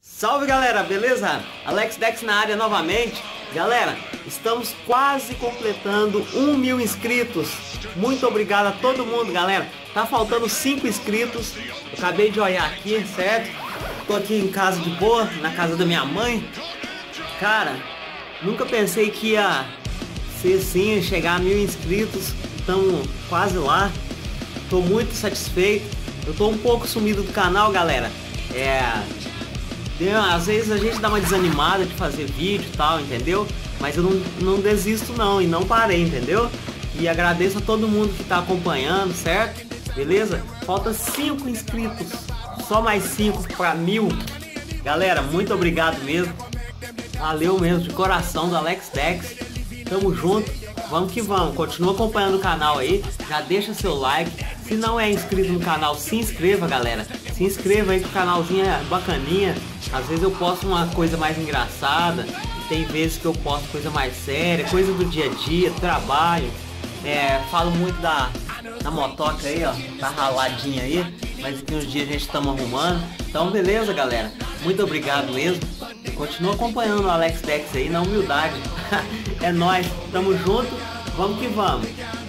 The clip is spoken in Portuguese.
Salve galera, beleza? Alex Dex na área novamente. Galera, estamos quase completando 1.000 inscritos. Muito obrigado a todo mundo, galera. Tá faltando 5 inscritos. Eu acabei de olhar aqui, certo? Tô aqui em casa de boa, na casa da minha mãe. Cara, nunca pensei que ia ser assim, chegar a 1.000 inscritos. Estamos quase lá. Tô muito satisfeito. Eu tô um pouco sumido do canal, galera. Às vezes a gente dá uma desanimada de fazer vídeo e tal, entendeu? Mas eu não desisto não, e não parei, entendeu? E agradeço a todo mundo que tá acompanhando, certo? Beleza? Falta 5 inscritos, só mais 5 para 1.000. Galera, muito obrigado mesmo. Valeu mesmo, de coração, do Alex Dex. Tamo junto, vamos que vamos. Continua acompanhando o canal aí, já deixa seu like. Se não é inscrito no canal, se inscreva, galera. Se inscreva aí que o canalzinho é bacaninha. Às vezes eu posto uma coisa mais engraçada, e tem vezes que eu posto coisa mais séria, coisa do dia a dia, trabalho. Falo muito da motoca aí, ó, tá raladinha aí, mas aqui uns dias a gente estamos arrumando. Então beleza, galera, muito obrigado mesmo. Continua acompanhando o Alex Dex aí na humildade. É nóis, tamo junto, vamos que vamos.